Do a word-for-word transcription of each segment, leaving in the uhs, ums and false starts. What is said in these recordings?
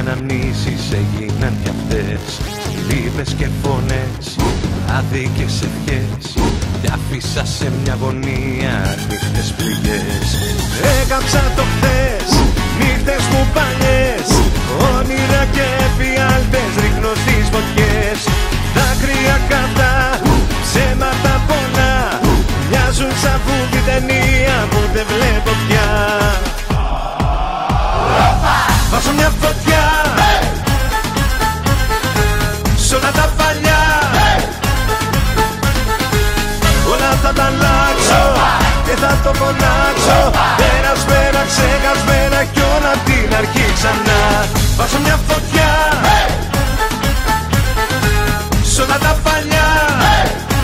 αναμνήσεις έγιναν κι αυτές, λύπες και φωνές, άδικες ευχές, κι άφησα σε μια γωνία νύχτες πληγές. Έκαψα το χθες, νύχτες μου παλιές, όνειρα και εφιάλτες ρίχνω στις φωτιές. Δάκρυα κατά, ψέματα πολλά, μοιάζουν σαν βούδη ταινία που δεν βλέπω πια. Βάζω μια φωτιά hey! Σ' όλα τα παλιά hey! Όλα θα τα αλλάξω και θα το φωνάξω, περασμένα, ξεχασμένα κι όλα απ' την αρχή ξανά. Βάζω μια φωτιά hey! Σ' όλα τα παλιά hey!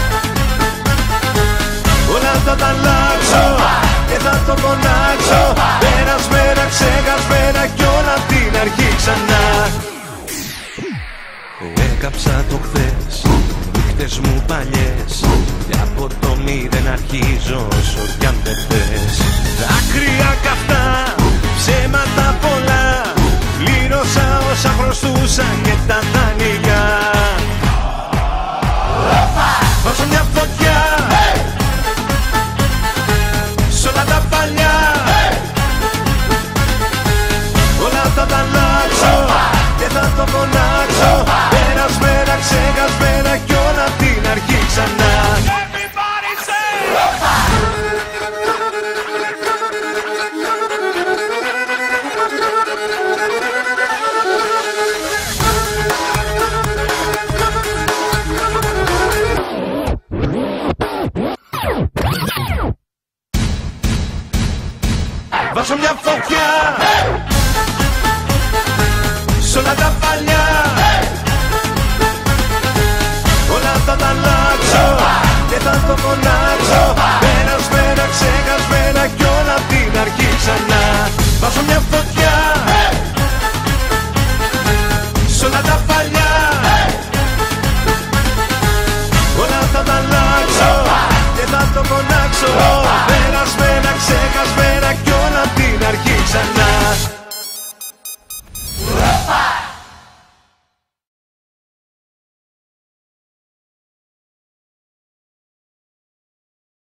Όλα θα τα αλλάξω και θα το φωνάξω, περασμένα, ξεχασμένα κι όλα απ' την αρχή ξανά. Έκαψα το χθες, νύχτες μου παλιές, και από το μηδέν αρχίζω όσο κι αν δεν θες. Δάκρυα καυτά, ψέματα πολλά, πλήρωσα όσα χρωστούσα και τα δανεικά. Βάζω μια φωτιά hey! Σ' όλα τα παλιά hey! Όλα θα τα αλλάξω και θα το φωνάξω, περασμένα, ξεχασμένα κι όλα απ' την αρχή ξανά. Βάζω μια φωτιά hey!